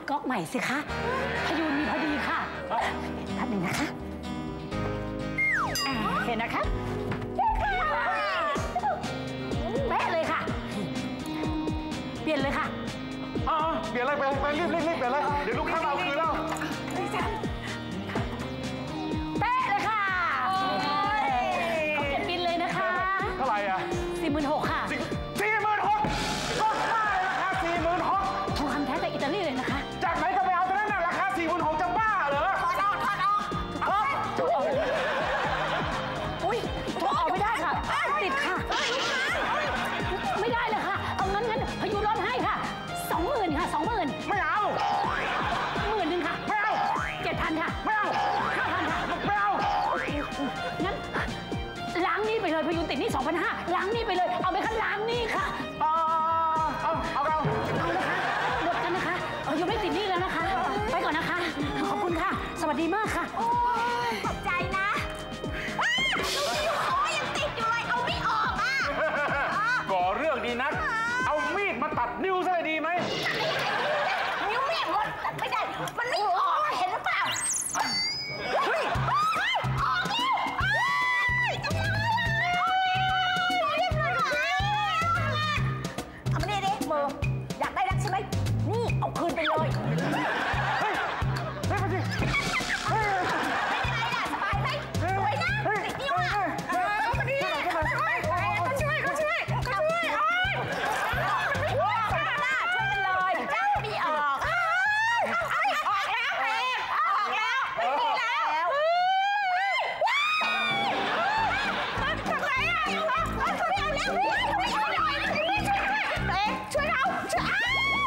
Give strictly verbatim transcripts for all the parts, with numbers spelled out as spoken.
ก๊อกใหม่สิคะพยูนมีพอดีค่ะท่านหนึ่งนะคะเห็นนะคะแปะเลยค่ะเปลี่ยนเลยค่ะอ๋อเปลี่ยนเลยไปไปรีบรีบรีบเปลี่ยนเลยเดี๋ยวลูกค้าเอาคืนแล้วแปะเลยค่ะเขาเปลี่ยนบินเลยนะคะเท่าไหร่อ่ะสี่หมื่นหกค่ะสี่หมื่นหกก็ได้ราคาสี่หมื่นหกทองคำแท้จากอิตาลีเลยนะคะจากไหนก็ไปเอาแต่นั้นน่ะราคาสี่หมื่นหกจะบ้าเหรอถอดออกถอดออกครับถูกออกอุ้ยถูกออกไม่ได้ค่ะติดค่ะไม่ได้เลยค่ะเอางั้นงั้นพยูนลดให้ค่ะสองหมื่นค่ะสองหมื่นไม่เอาหมื่นหนึ่งค่ะไม่เอาเจ็ดพันค่ะไม่เอาห้าพันค่ะไม่เอางั้นล้างหนี้ไปเลยพยูนติดหนี้สองพันห้าล้างหนี้ไปเลยเอาไปค่ะล้างหนี้ค่ะเอาเอาเอาเอาเอานะคะหมดกันนะคะพยูนไม่ติดหนี้แล้วนะคะไปก่อนนะคะขอบคุณค่ะสวัสดีมากค่ะโอ้ยขอบใจนะโอ้ยยังติดอยู่เลยเอาไม่ออกอ่ะก่อเรื่องดีนักเอามีดมาตัดนิ้วซะเลยดีไหมนิ้วมีดหมดตัดไม่ได้มันไม่ออกเห็นหรือเปล่าเฮ้ยออกแล้วเอามาดิดิมืออยากได้รักใช่ไหมนี่เอาคืนไปเลยเฮ้ยเฮ้ยมาดิเฮ้ยไม่เป็นไรล่ะสบายไหมสวยนะติดนิ้วอ่ะเอามาดิเขาช่วยเขาช่วยเขาช่วยเขาช่วยโอ๊ยมันไม่ออกอ่ะช่วยกันเลยจ้าไม่ออกออกแล้วเองออกแล้วไม่มีแล้วทำไมอ่ะช่วยเอาแล้วไม่เอาเลยเอ๊ะช่วยเราช่วย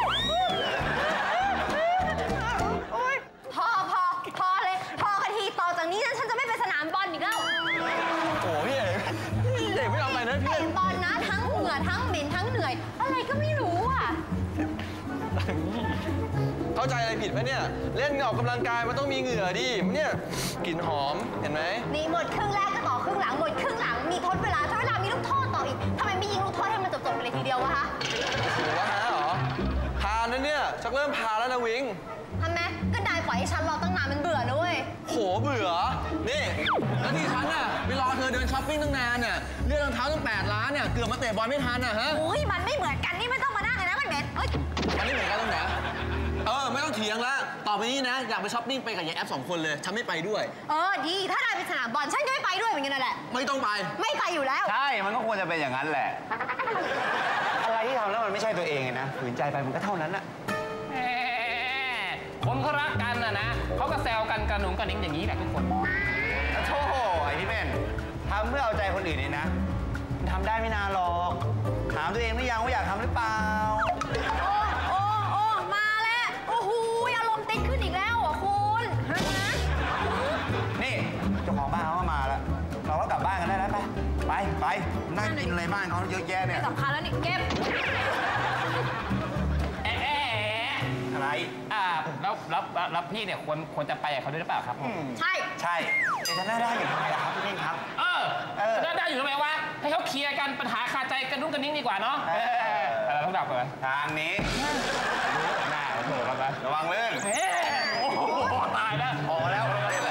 พอพอพอเลยพอกันทีต่อจากนี้ฉันจะไม่ไปสนามบอลอีกแล้วโอ้พี่เอกพี่เอกไม่เอาอะไรนะพี่เตะบอลนะทั้งเหงื่อทั้งเหม็นทั้งเหนื่อยอะไรก็ไม่รู้อ่ะเข้าใจอะไรผิดไหมเนี่ยเล่นออกกำลังกายมันต้องมีเหงื่อดิมันเนี่ยกลิ่นหอมเห็นไหมนี่หมดครึ่งแรกก็ต่อครึ่งหลังหมดครึ่งหลังมีทดเวลาทดเวลามีลูกโทษต่ออีกทำไมไม่ยิงลูกโทษให้มันจบๆไปเลยทีเดียววะฮะถือว่าฮะเหรอพานั่นเนี่ยชักเริ่มพาแล้วนะวิงทำไมก็ได้ปล่อยให้ฉันรอตั้งนานมันเบื่อนะเว้ยโหเบื่อนี่แล้วที่ฉันน่ะไปรอเธอเดินช้อปปิ้งตั้งนานเนี่ยเลือกรองเท้าตั้งแปดล้านเนี่ยเกือบมาเตะบอลไม่ทันอ่ะฮะอุ้ยมันไม่เหมือนกันนี่ไม่ต้องมานั่งเลยนะมันเหม็นเฮ้ยมันไม่เหมือนกันตรงไหนเออไม่ต้องเถียงแล้วต่อไปนี้นะอยากไปช้อปปิ้งไปกับยายแอปสองคนเลยฉันไม่ไปด้วยเออดีถ้าได้ไปสนามบอลฉันก็ไม่ไปด้วยเหมือนกันนั่นแหละไม่ต้องไปไม่ไปอยู่แล้วใช่มันก็ควรจะเป็นอย่างนั้นแหละอะไรที่ทำแล้วมันไม่ใช่ตัวเองนะฝืนใจไปมันก็เท่านั้นแหละคนเขารักกันนะนะเขาก็แซวกันกระหนุงกระนิ้งอย่างนี้แหละทุกคนโธ่ไอ้พี่เม่นทำเพื่อเอาใจคนอื่นนี่นะมันทำได้ไม่นานหรอกถามตัวเองหรือยังว่าอยากทำหรือเปล่าโอ้โอ้โอ้มาแล้วโอ้โหอารมณ์ติดขึ้นอีกแล้วอ่ะคุณนี่เจ้าของบ้านเขาก็มาแล้วเราก็กลับบ้านกันได้แล้วไปไปไปนั่งกินอะไรบ้านเขาเยอะแยะเนี่ยไม่สำคัญแล้วนี่เก็บอะไรอ่าแล้วแล้วแล้วพี่เนี่ยควรควรจะไปกับเขาด้วยหรือเปล่าครับใช่ใช่เอจะน่าได้อยู่ทำไมล่ะครับพี่เม่นครับเออน่าได้อยู่ทำไมวะให้เขาเคลียร์กันปัญหาคาใจกันนุ่งกันนิ่งดีกว่าเนาะเออเราต้องดับเลยทางนี้หน้าโถกันไประวังเรื่องโอ้โหตายแล้วพอแล้วอะไร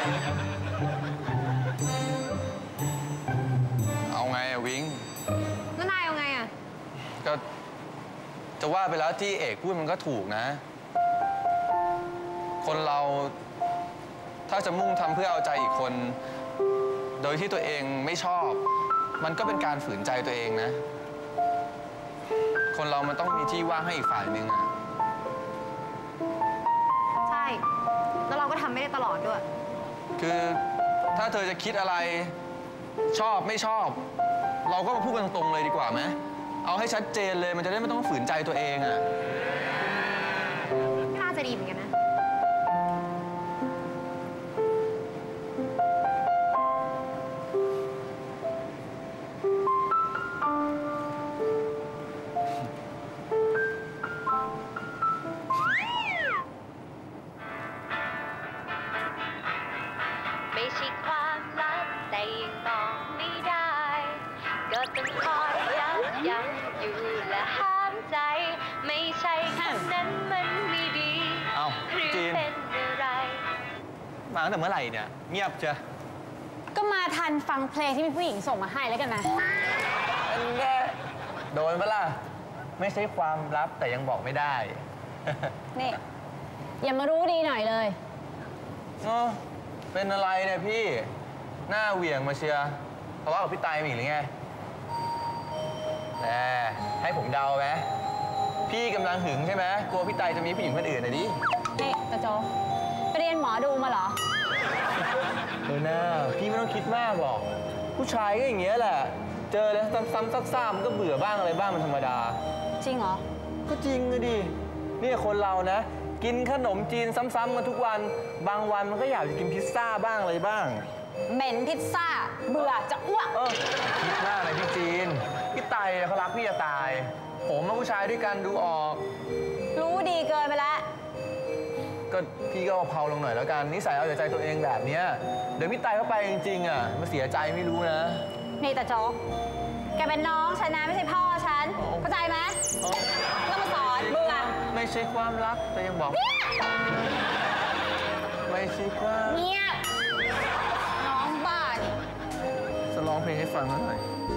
เอาไงอะวิงแล้วนายเอาไงอะก็จะว่าไปแล้วที่เอกพูดมันก็ถูกนะคนเราถ้าจะมุ่งทำเพื่อเอาใจอีกคนโดยที่ตัวเองไม่ชอบมันก็เป็นการฝืนใจตัวเองนะคนเรามันต้องมีที่ว่างให้อีกฝ่ายนึงอะใช่แล้วเราก็ทำไม่ได้ตลอดด้วยคือถ้าเธอจะคิดอะไรชอบไม่ชอบเราก็มาพูดกันตรงๆเลยดีกว่าไหมเอาให้ชัดเจนเลยมันจะได้ไม่ต้องฝืนใจตัวเองอะน่าจะดีเหมือนกันนะไม่ใช่ความลับแต่ยังบอกไม่ได้ก็ต้องคอยย้ำย้ำอยู่และห้ามใจไม่ใช่คำนั้นมันไม่ดีมาตั้งแต่เมื่อไหร่เนี่ยเงียบเชียวก็มาทันฟังเพลงที่มีผู้หญิงส่งมาให้แล้วกันนะอันนี้โดนปะล่ะไม่ใช่ความลับแต่ยังบอกไม่ได้นี่ อย่ามารู้ดีหน่อยเลยเนาะเป็นอะไรเนี่ยพี่หน้าเหวี่ยงมาเชียร์ทะเลาะกับพี่ไตมาอีกหรือไงแหมให้ผมเดาไหมพี่กำลังหึงใช่ไหมกลัวพี่ไตจะมีผู้หญิงคนอื่นนะดินี่ตาโจไปเรียนหมอดูมาเหรอเออหน้าพี่ไม่ต้องคิดมากหรอกผู้ชายก็อย่างเงี้ยแหละเจอแล้วซ้ำๆซากๆมันก็เบื่อบ้างอะไรบ้างมันธรรมดาจริงเหรอก็จริงเลยดิเนี่ยคนเรานะกินขนมจีนซ้ำๆกันทุกวันบางวันมันก็อยากจะกินพิซซ่าบ้างอะไรบ้างเหม็นพิซซ่า เบื่อจะอ้วกเออคิดมากเลยพี่จีนพี่ไตเขารักพี่จะตายผมกับผู้ชายด้วยกันดูออกรู้ดีเกินไปแล้วก็พี่ก็เอาเผาลงหน่อยแล้วกันนิสัยเอาแต่ใจตัวเองแบบเนี้ยเดี๋ยวพี่ไตเข้าไปจริงๆอ่ะมันเสียใจไม่รู้นะนี่ตาโจ๊กแกเป็นน้องฉันนะไม่ใช่พ่อฉัน เข้าใจไหมต้องมาสอนเบื่อไม่ใช่ความรักแต่ยังบอกไม่ใช่ความเงียบ น้องบ้านี่จะร้องเพลงให้ฟังหน่อย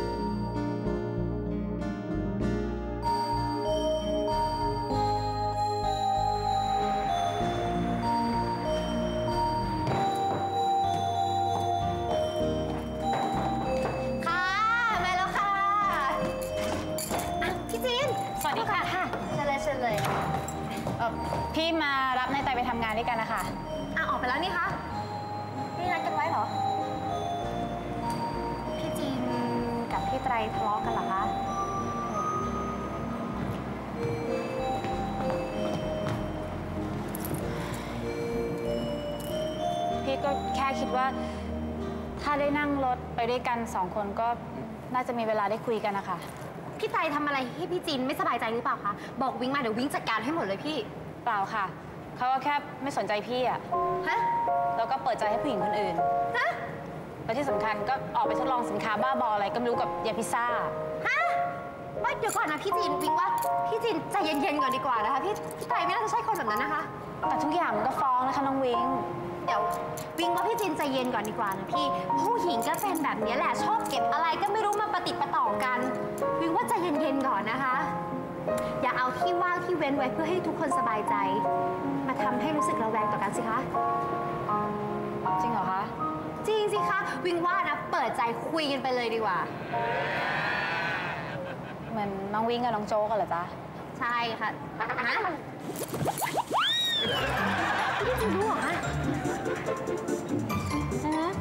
ค่ะมาแล้วค่ะอ่ะพี่จีนสวัสดีค่ะค่ะเชิญเลยเชิญเลยเอ่อพี่มารับนายไตไปทำงานด้วยกันนะคะอ่ะออกไปแล้วนี่คะนี่นัดกันไว้เหรอ พี่จีนกับพี่ไตรทะเลาะกันเหรอคะพี่ก็แค่คิดว่า ถ้าได้นั่งรถไปด้วยกันสองคนก็น่าจะมีเวลาได้คุยกันนะคะพี่ไตรทำอะไรให้พี่จีนไม่สบายใจหรือเปล่าคะ บอกวิ้งมาเดี๋ยววิ้งจัดการให้หมดเลยพี่เปล่าค่ะ เขาก็แค่ไม่สนใจพี่อะฮะแล้วก็เปิดใจให้ผู้หญิงคนอื่นฮะและที่สำคัญก็ออกไปทดลองสินค้าบ้าบออะไรก็ไม่รู้กับยาพิซซ่าฮะว่าเดี๋ยวก่อนนะพี่จีนวิ้งว่าพี่จีนใจเย็นๆก่อนดีกว่านะคะพี่พี่ไตรไม่น่าจะใช่คนแบบนั้นนะคะแต่ทุกอย่างมันก็ฟ้องนะคะน้องวิงเดี๋ยววิงว่าพี่จินใจเย็นก่อนดีกว่านะพี่ผู้หญิงก็เป็นแบบนี้แหละชอบเก็บอะไรก็ไม่รู้มาประติดประต่อกันวิงว่าใจเย็นๆก่อนนะคะ อย่าเอาที่ว่างที่เว้นไว้เพื่อให้ทุกคนสบายใจ มาทำให้รู้สึกระแวงต่อกันสิคะจริงเหรอคะจริงสิคะวิงว่านะเปิดใจคุยกันไปเลยดีกว่าเหมือนน้องวิงกับน้องโจ๊กกันเหรอจ๊ะใช่ค่ะฮะพี่จินรู้เหรอคะฮะ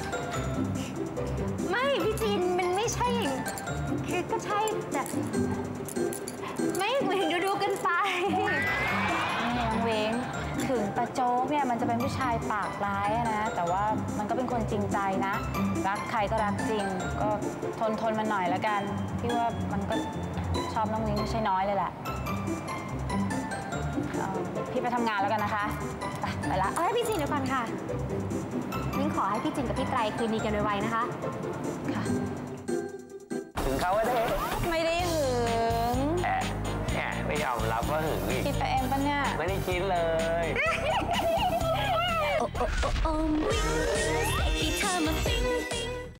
ไม่พี่จินมันไม่ใช่อย่างคือก็ใช่แต่ไม่เหมือนดูดูๆกันไปนี่น้องวิงถึงตาโจ๊กเนี่ยมันจะเป็นผู้ชายปากร้ายอะนะ แต่ว่ามันก็เป็นคนจริงใจนะ รักใครก็รักจริง ก็ทนทนมันหน่อยแล้วกัน พี่ว่ามันก็ชอบน้องวิงไม่ใช่น้อยเลยแหละเอ่อพี่ไปทำงานแล้วกันนะคะ ไปไปละเอ้ยพี่จินเดี๋ยวก่อนค่ะมิ้งขอให้พี่จินกับพี่ไตรคืนดีกันไวๆนะคะค่ะถึงเขาก็ได้ไม่ได้หึงแอบแอบไม่ยอมรับว่าหึงอีกคิดไปเองปะเนี่ยไม่ได้คิดเลยโอ้โอ้โอ้โอ้วิงวิงใส่ที่เธอมาปิ๊ง